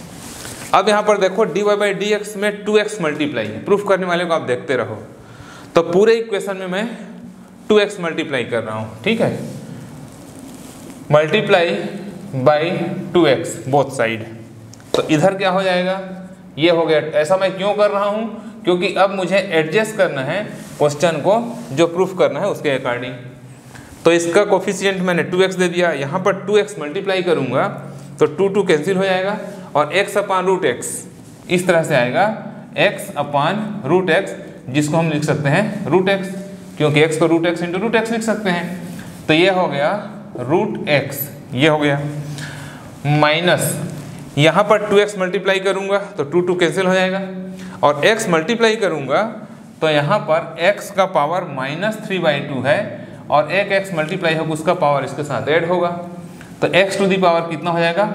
अब यहाँ पर देखो dy/dx में 2x मल्टीप्लाई है, प्रूफ करने वाले को आप देखते रहो। तो पूरे इक्वेशन में मैं 2x मल्टीप्लाई कर रहा हूँ, ठीक है, multiply by 2x both side. तो इधर क्या हो जाएगा, ये हो गया। ऐसा मैं क्यों कर रहा हूँ, क्योंकि अब मुझे एडजस्ट करना है क्वेश्चन को, जो प्रूफ करना है उसके अकॉर्डिंग। तो इसका कोफिशिएंट मैंने 2x दे दिया, यहाँ पर 2x मल्टीप्लाई करूँगा तो 2 कैंसिल हो जाएगा और x अपान रूट एक्स इस तरह से आएगा, x अपान रूट एक्स, जिसको हम लिख सकते हैं रूट एक्स, क्योंकि x को root x into root x लिख सकते हैं। तो ये हो गया रूट एक्स, ये हो गया माइनस, यहाँ पर 2x मल्टीप्लाई करूँगा तो 2 कैंसिल हो जाएगा और x मल्टीप्लाई करूँगा तो यहाँ पर x का पावर -3/2 है और एक x मल्टीप्लाई होगा उसका पावर इसके साथ ऐड होगा। तो x टू दी पावर कितना हो जाएगा,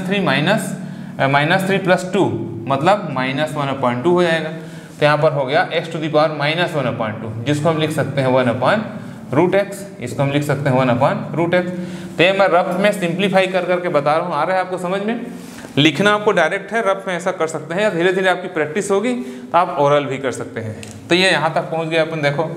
-3 प्लस 2 मतलब -1/2 हो जाएगा। तो यहाँ पर हो गया x टू दी पावर -1/2, जिसको हम लिख सकते हैं 1/√x, इसको हम लिख सकते हैं 1/√x। तो ये मैं रफ में सिंप्लीफाई कर करके बता रहा हूँ, आ रहा है आपको समझ में। लिखना आपको डायरेक्ट है, रफ में ऐसा कर सकते हैं, या धीरे धीरे आपकी प्रैक्टिस होगी तो आप ओरल भी कर सकते हैं। तो ये यहाँ तक पहुँच गया अपन। देखो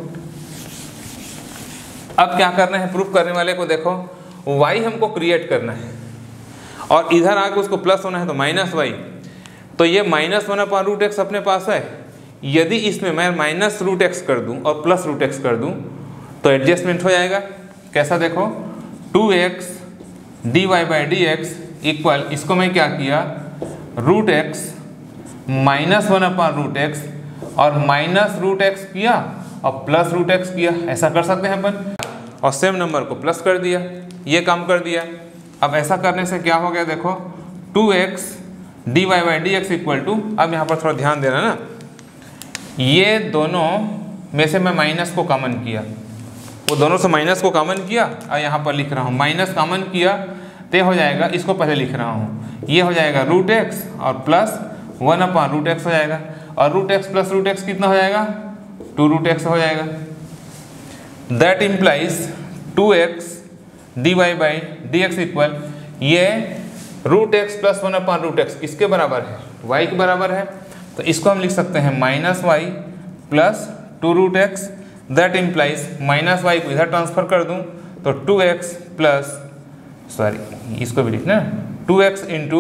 अब क्या करना है, प्रूफ करने वाले को देखो y हमको क्रिएट करना है और इधर आके उसको प्लस होना है तो -y। तो ये -1/√x अपने पास है, यदि इसमें मैं -√x कर दूं और +√x कर दूं तो एडजस्टमेंट हो जाएगा। कैसा देखो, 2x dy/dx इक्वल, इसको मैं क्या किया, √x -1/√x और -√x किया और +√x किया, ऐसा कर सकते हैं अपन। और सेम नंबर को प्लस कर दिया, ये काम कर दिया। अब ऐसा करने से क्या हो गया, देखो 2x dy/dx इक्वल टू, अब यहाँ पर थोड़ा ध्यान देना ना, ये दोनों में से मैं माइनस को कॉमन किया, वो दोनों से माइनस को कॉमन किया और यहाँ पर लिख रहा हूँ माइनस कॉमन किया तो हो जाएगा, इसको पहले लिख रहा हूँ, ये हो जाएगा √x और प्लस 1/√x हो जाएगा और √x प्लस √x कितना हो जाएगा, 2√x हो जाएगा। That implies 2x dy/dx equal, ये √x प्लस 1/√x किसके बराबर है, y के बराबर है। तो इसको हम लिख सकते हैं -y plus 2√x। That implies -y को इधर ट्रांसफर कर दूं तो 2x प्लस, सॉरी इसको भी लिखना, 2x into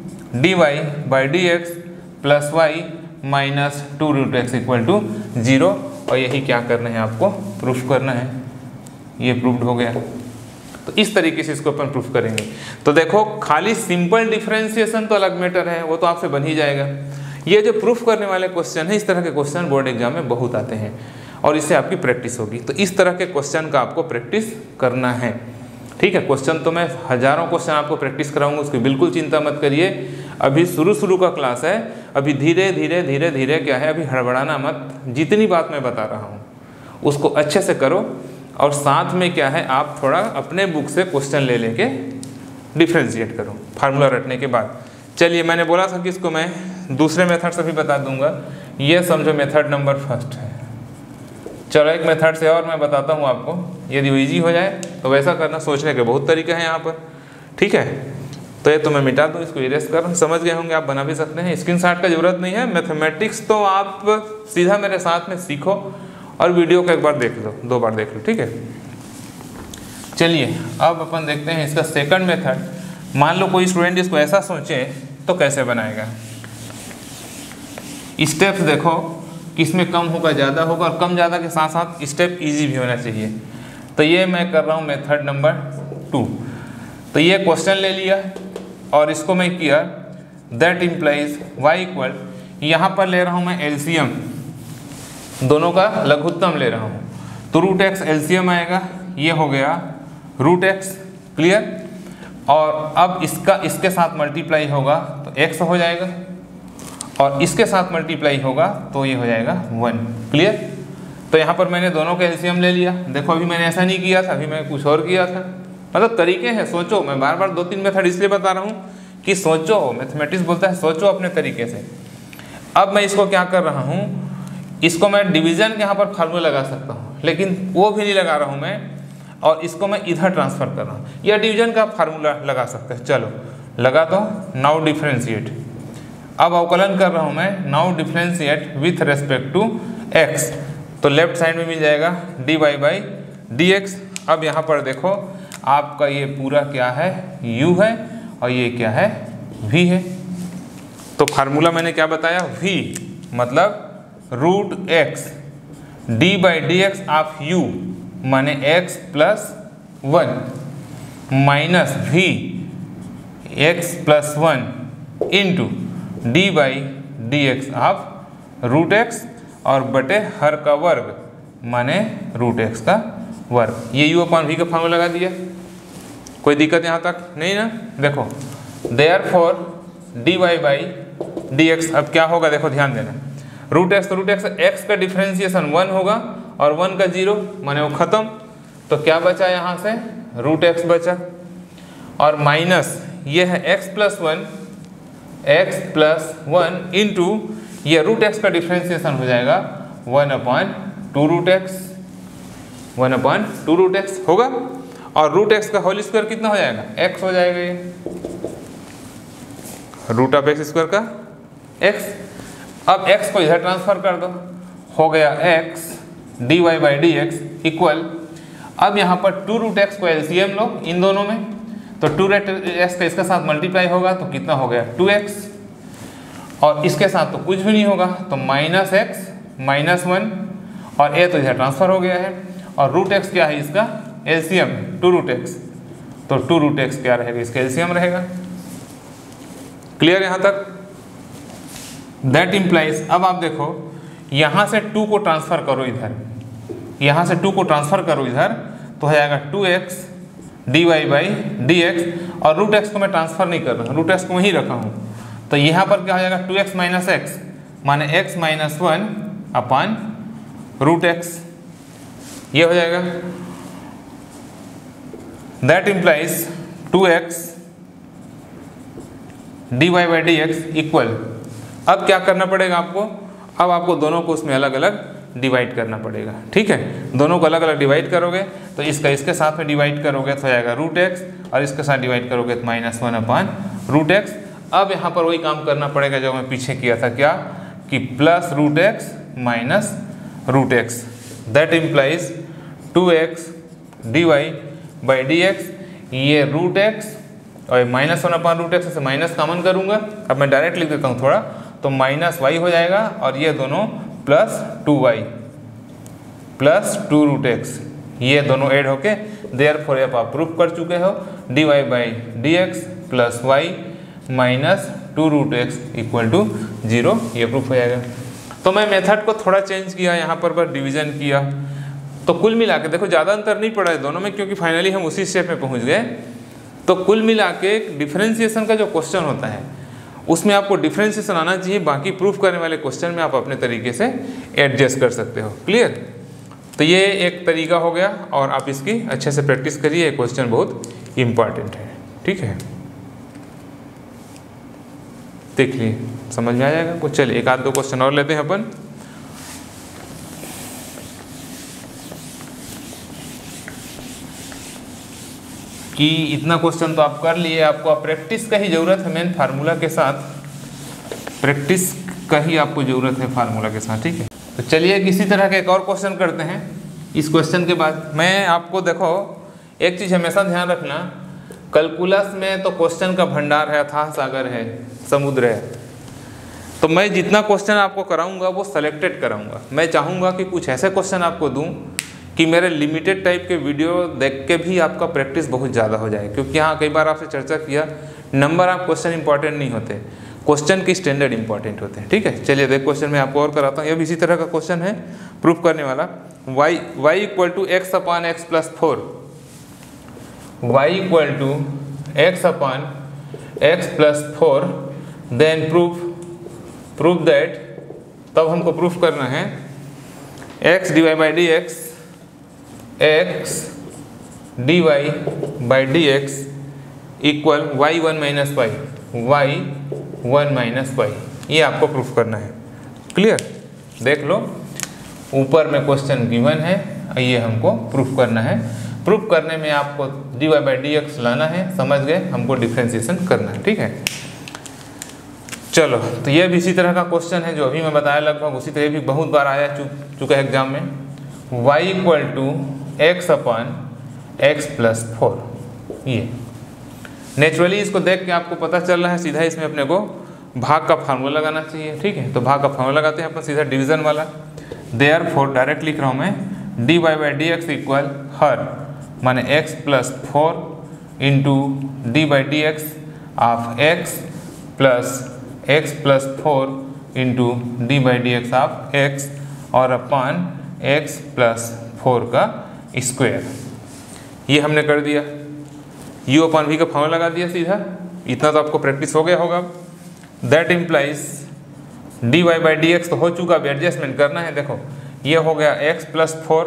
dy/dx plus y minus 2√x equal to 0। और यही क्या करना है, आपको प्रूफ करना है। ये प्रूफ्ड हो गया। तो इस तरीके से इसको अपन प्रूफ करेंगे। तो देखो खाली सिंपल डिफरेंशिएशन तो अलग मैटर है, वो तो आपसे बन ही जाएगा। ये जो प्रूफ करने वाले क्वेश्चन है, इस तरह के क्वेश्चन बोर्ड एग्जाम में बहुत आते हैं और इससे आपकी प्रैक्टिस होगी। तो इस तरह के क्वेश्चन का आपको प्रैक्टिस करना है, ठीक है। क्वेश्चन तो मैं हजारों क्वेश्चन आपको प्रैक्टिस कराऊंगा, उसकी बिल्कुल चिंता मत करिए। अभी शुरू का क्लास है, अभी धीरे धीरे क्या है, अभी हड़बड़ाना मत। जितनी बात मैं बता रहा हूँ उसको अच्छे से करो और साथ में क्या है, आप थोड़ा अपने बुक से क्वेश्चन ले लेके डिफ्रेंशिएट करो फार्मूला रटने के बाद। चलिए, मैंने बोला था कि इसको मैं दूसरे मेथड से भी बता दूंगा। ये समझो मेथड नंबर फर्स्ट है। चलो एक मेथड से और मैं बताता हूँ आपको, यदि वो ईजी हो जाए तो वैसा करना। सोचने के बहुत तरीके हैं यहाँ पर, ठीक है। तो ये तो मैं मिटा दूँ, इसको इरेज कर, समझ गए होंगे, आप बना भी सकते हैं। स्क्रीनशॉट का जरूरत नहीं है। मैथमेटिक्स तो आप सीधा मेरे साथ में सीखो और वीडियो को एक बार देख लो, 2 बार देख लो, ठीक है। चलिए अब अपन देखते हैं इसका सेकंड मेथड। मान लो कोई स्टूडेंट इसको ऐसा सोचे तो कैसे बनाएगा। स्टेप्स देखो किसमें कम होगा ज़्यादा होगा, और कम ज़्यादा के साथ साथ स्टेप इजी भी होना चाहिए। तो ये मैं कर रहा हूँ मेथड नंबर 2। तो ये क्वेश्चन ले लिया और इसको मैं किया, दैट इम्प्लाइज y इक्वल, यहाँ पर ले रहा हूँ मैं एलसीएम, दोनों का लघुत्तम ले रहा हूँ। तो √x एलसीएम आएगा, ये हो गया √x, क्लियर। और अब इसका इसके साथ मल्टीप्लाई होगा तो x हो जाएगा और इसके साथ मल्टीप्लाई होगा तो ये हो जाएगा 1, क्लियर। तो यहाँ पर मैंने दोनों का एलसीएम ले लिया। देखो अभी मैंने ऐसा नहीं किया था, अभी मैं कुछ और किया था। मतलब तरीके हैं, सोचो। मैं बार बार 2-3 मेथड इसलिए बता रहा हूँ कि सोचो, मैथमेटिक्स बोलता है सोचो अपने तरीके से। अब मैं इसको क्या कर रहा हूँ, इसको मैं डिवीजन के यहाँ पर फार्मूला लगा सकता हूँ, लेकिन वो भी नहीं लगा रहा हूँ मैं, और इसको मैं इधर ट्रांसफर कर रहा हूँ। या डिवीजन का फार्मूला लगा सकते हैं, चलो लगा दो। नाउ डिफ्रेंशिएट, अब अवकलन कर रहा हूँ मैं। Now differentiate with respect to x। तो लेफ्ट साइड में मिल जाएगा dy बाई डी एक्स। अब यहाँ पर देखो आपका ये पूरा क्या है, u है और ये क्या है, v है। तो फार्मूला मैंने क्या बताया, v मतलब root x d by d x of u माने x plus 1 minus v x plus 1 into d by d x of root x और बटे हर का वर्ग माने रूट एक्स का वर्ग। ये u अपॉन v का फार्मूला लगा दिया। कोई दिक्कत यहाँ तक नहीं ना। देखो therefore dy by d x अब क्या होगा, देखो ध्यान देना, रूट एक्स तो रूट एक्स, x का डिफ्रेंसिएशन 1 होगा और 1 का 0 माने वो खत्म। तो क्या बचा यहाँ से, रूट एक्स बचा और माइनस ये है x प्लस 1 इंटू ये रूट एक्स का डिफ्रेंसिएशन हो जाएगा 1/2 रूट एक्स, 1/2 रूट एक्स होगा और रूट एक्स का होल स्क्वायर कितना हो जाएगा, x हो जाएगा, ये रूट ऑफ एक्स स्क्वायर का x। अब x को इधर ट्रांसफर कर दो, हो गया x dy by d x equal, अब यहाँ पर 2 रूट एक्स को एलसीएम लो इन दोनों में, तो 2 रूट एक्स का इसके साथ मल्टीप्लाई होगा तो कितना हो गया 2x और इसके साथ तो कुछ भी नहीं होगा तो माइनस एक्स माइनस 1 और a तो इधर ट्रांसफर हो गया है और रूट एक्स क्या है इसका एलसीएम 2 रूट एक्स, तो 2 रूट एक्स क्या रहेगा, इसका एलसीएम रहेगा। क्लियर यहाँ तक। दैट इम्प्लाइज, अब आप देखो यहाँ से 2 को ट्रांसफर करो इधर, यहाँ से 2 को ट्रांसफर करो इधर तो हो जाएगा 2x dy by d x और रूट एक्स को मैं ट्रांसफर नहीं कर रहा, रूट एक्स को वहीं रखा हूँ। तो यहाँ पर क्या हो जाएगा 2x माइनस एक्स माने x minus 1 upon root x, ये हो जाएगा। That implies 2x dy by d x equal, अब क्या करना पड़ेगा आपको, अब आपको दोनों को उसमें अलग अलग डिवाइड करना पड़ेगा, ठीक है। दोनों को अलग अलग डिवाइड करोगे तो इसका इसके साथ में डिवाइड करोगे तो आएगा रूट एक्स और इसके साथ डिवाइड करोगे तो -1 अपान रूट एक्स। अब यहाँ पर वही काम करना पड़ेगा जो मैं पीछे किया था, क्या कि plus root x minus root x, that implies 2x dy by d x, ये रूट एक्स और -1 अपान रूट एक्स से माइनस कॉमन करूँगा, अब मैं डायरेक्ट लिख देता हूँ थोड़ा, तो माइनस वाई हो जाएगा और ये दोनों plus 2y plus 2 root x, ये दोनों ऐड होके देयरफॉर आप प्रूफ कर चुके हो dy by d x plus y minus 2 root x equal to 0, ये प्रूफ हो जाएगा। तो मैं मेथड को थोड़ा चेंज किया, यहाँ पर डिवीजन किया, तो कुल मिला के देखो ज़्यादा अंतर नहीं पड़ा है दोनों में, क्योंकि फाइनली हम उसी स्टेप में पहुँच गए। तो कुल मिला के डिफरेंशिएशन का जो क्वेश्चन होता है उसमें आपको डिफरेंशिएशन आना चाहिए, बाकी प्रूफ करने वाले क्वेश्चन में आप अपने तरीके से एडजस्ट कर सकते हो। क्लियर। तो ये एक तरीका हो गया और आप इसकी अच्छे से प्रैक्टिस करिए, ये क्वेश्चन बहुत इम्पॉर्टेंट है, ठीक है। देख लिए, समझ में आ जाएगा कुछ। चलिए एक आध दो क्वेश्चन और लेते हैं अपन। कि इतना क्वेश्चन तो आप कर लिए, आपको प्रैक्टिस का ही ज़रूरत है, मेन फार्मूला के साथ प्रैक्टिस का ही आपको ज़रूरत है फार्मूला के साथ, ठीक है। तो चलिए किसी तरह का एक और क्वेश्चन करते हैं। इस क्वेश्चन के बाद मैं आपको देखो एक चीज़ हमेशा ध्यान रखना, कैलकुलस में तो क्वेश्चन का भंडार है, अथाह सागर है, समुद्र है। तो मैं जितना क्वेश्चन आपको कराऊंगा वो सेलेक्टेड कराऊंगा। मैं चाहूँगा कि कुछ ऐसे क्वेश्चन आपको दूँ कि मेरे लिमिटेड टाइप के वीडियो देख के भी आपका प्रैक्टिस बहुत ज़्यादा हो जाए, क्योंकि यहाँ कई बार आपसे चर्चा किया, नंबर ऑफ क्वेश्चन इंपॉर्टेंट नहीं होते, क्वेश्चन की स्टैंडर्ड इंपॉर्टेंट होते हैं, ठीक है। चलिए देख क्वेश्चन मैं आपको और कराता हूँ, ये भी इसी तरह का क्वेश्चन है प्रूफ करने वाला। y equal to x upon x plus 4, y equal to x upon x plus 4, then proof that, तब हमको प्रूफ करना है x dy by d x, x dy by d x equal y1 minus y, y1 minus y, ये आपको proof करना है। Clear. देख लो ऊपर में क्वेश्चन गिवन है, ये हमको प्रूफ करना है। प्रूफ करने में आपको dy बाई डी एक्स लाना है, समझ गए, हमको डिफ्रेंशिएशन करना है, ठीक है। चलो, तो ये भी इसी तरह का क्वेश्चन है जो अभी मैं बताया, लगभग उसी तरह भी बहुत बार आया चुका है एग्जाम में। y equal to x upon x plus 4, ये नेचुरली इसको देख के आपको पता चल रहा है सीधा इसमें अपने को भाग का फार्मूला लगाना चाहिए, ठीक है। तो भाग का फार्मूला लगाते हैं अपन सीधा डिवीजन वाला। देयरफॉर डायरेक्ट लिख रहा हूँ मैं, dy by d x equal हर माने x plus 4 into d by d x of x plus 4 into d by d x of x और अपान x प्लस 4 का स्क्वायर। ये हमने कर दिया, u अपान v का फॉर्मूला लगा दिया सीधा। इतना तो आपको प्रैक्टिस हो गया होगा। That implies dy by d x तो हो चुका, अब एडजस्टमेंट करना है। देखो ये हो गया x प्लस 4,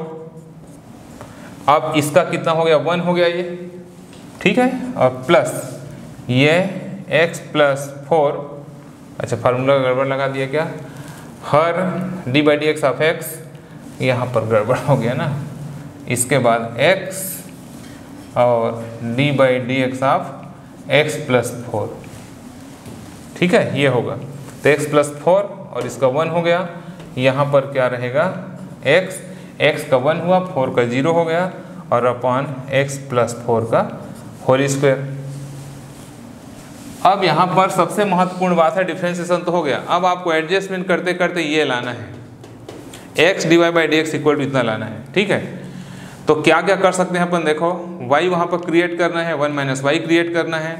अब इसका कितना हो गया 1 हो गया ये, ठीक है, और प्लस ये x प्लस 4, अच्छा फार्मूला गड़बड़ लगा दिया क्या, हर d by d x of x, यहाँ पर गड़बड़ हो गया ना, इसके बाद x और d by d x of x plus 4, ठीक है, ये होगा। तो x प्लस 4 और इसका 1 हो गया, यहाँ पर क्या रहेगा x का 1 हुआ, 4 का 0 हो गया और अपॉन x प्लस 4 का होल स्क्वायर। अब यहाँ पर सबसे महत्वपूर्ण बात है, डिफरेंशिएशन तो हो गया, अब आपको एडजस्टमेंट करते करते ये लाना है, x d y by d x equal to इतना लाना है, ठीक है। तो क्या क्या कर सकते हैं अपन, देखो y वहाँ पर क्रिएट करना है, 1 माइनस वाई क्रिएट करना है।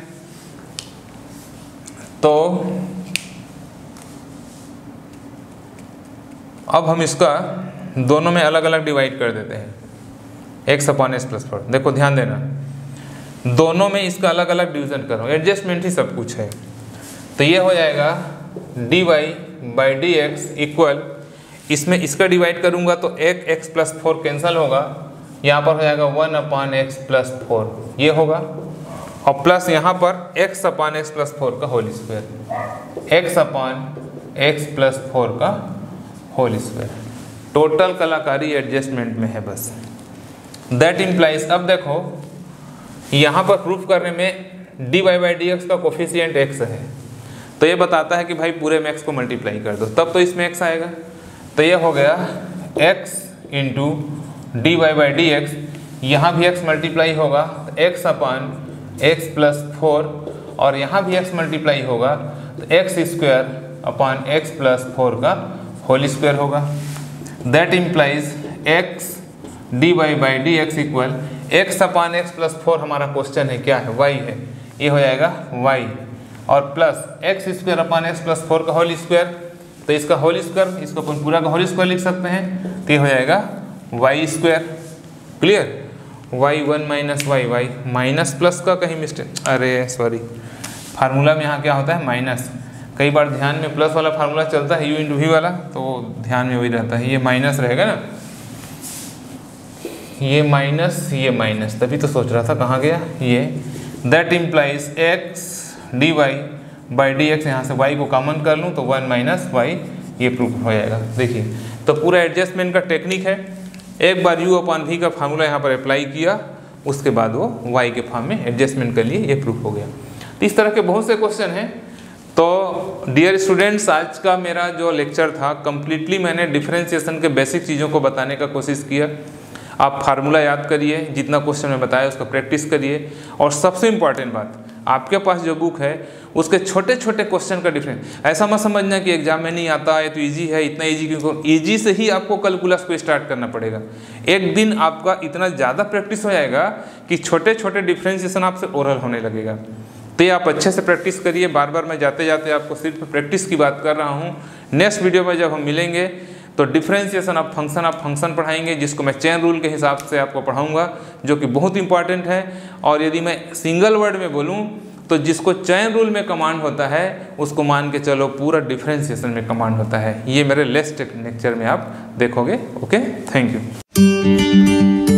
तो अब हम इसका दोनों में अलग अलग डिवाइड कर देते हैं, x अपॉन एक्स प्लस 4। देखो ध्यान देना, दोनों में इसका अलग अलग डिवीजन करो, एडजस्टमेंट ही सब कुछ है। तो ये हो जाएगा dy by d x equal, इसमें इसका डिवाइड करूंगा तो एक x प्लस 4 कैंसिल होगा, यहाँ पर हो जाएगा 1 अपॉन एक्स प्लस 4, ये होगा, और प्लस यहाँ पर x अपॉन एक्स प्लस 4 का whole square, x upon x plus 4 का होल स्क्वायर। टोटल कलाकारी एडजस्टमेंट में है बस। दैट इम्प्लाइज, अब देखो यहाँ पर प्रूफ करने में d y by d x का कोफिशिएंट x है, तो ये बताता है कि भाई पूरे में x को मल्टीप्लाई कर दो, तब तो इसमें x आएगा। तो ये हो गया x into d y by d x, यहाँ भी x मल्टीप्लाई होगा तो x अपॉन एक्स प्लस 4, और यहाँ भी x मल्टीप्लाई होगा तो x square upon x plus 4 का होल स्क्वायर होगा। That implies x d y by d x equal x upon x plus 4, हमारा क्वेश्चन है क्या है, y है, ये हो जाएगा y, और plus x square upon x plus 4 का होल स्क्वायर, तो इसका होल स्क्वायर, इसको अपन पूरा का होल स्क्वायर लिख सकते हैं, तो ये हो जाएगा y square. Clear, y1 minus y minus plus का कहीं मिस्टेक, अरे सॉरी, फार्मूला में यहाँ क्या होता है माइनस, कई बार ध्यान में प्लस वाला फार्मूला चलता है u इंटू वी वाला, तो ध्यान में वही रहता है, ये माइनस रहेगा ना, ये माइनस, तभी तो सोच रहा था कहाँ गया ये। That implies x d y by d x, यहाँ से y को कॉमन कर लूँ तो 1 माइनस वाई, ये प्रूफ हो जाएगा। देखिए तो पूरा एडजस्टमेंट का टेक्निक है, एक बार u अपॉन v का फार्मूला यहाँ पर अप्लाई किया, उसके बाद वो y के फॉर्म में एडजस्टमेंट कर लिए, ये प्रूफ हो गया। तो इस तरह के बहुत से क्वेश्चन हैं। तो डियर स्टूडेंट्स, आज का मेरा जो लेक्चर था कंप्लीटली मैंने डिफरेंशिएशन के बेसिक चीज़ों को बताने का कोशिश किया। आप फार्मूला याद करिए, जितना क्वेश्चन में बताया उसका प्रैक्टिस करिए, और सबसे इम्पॉर्टेंट बात, आपके पास जो बुक है उसके छोटे छोटे क्वेश्चन का डिफरेंस, ऐसा मत समझना कि एग्जाम में नहीं आता है तो इजी है, इतना इजी क्यों, इजी से ही आपको कैलकुलस को स्टार्ट करना पड़ेगा। एक दिन आपका इतना ज़्यादा प्रैक्टिस हो जाएगा कि छोटे छोटे डिफरेंशिएशन आपसे ओरल होने लगेगा। तो ये आप अच्छे से प्रैक्टिस करिए। बार बार मैं जाते जाते आपको सिर्फ प्रैक्टिस की बात कर रहा हूँ। नेक्स्ट वीडियो में जब हम मिलेंगे तो डिफरेंशिएशन ऑफ फंक्शन पढ़ाएंगे, जिसको मैं चेन रूल के हिसाब से आपको पढ़ाऊंगा, जो कि बहुत इंपॉर्टेंट है। और यदि मैं सिंगल वर्ड में बोलूं तो जिसको चेन रूल में कमांड होता है उसको मान के चलो पूरा डिफरेंशिएशन में कमांड होता है। ये मेरे नेक्स्ट लेक्चर में आप देखोगे। Okay, thank you.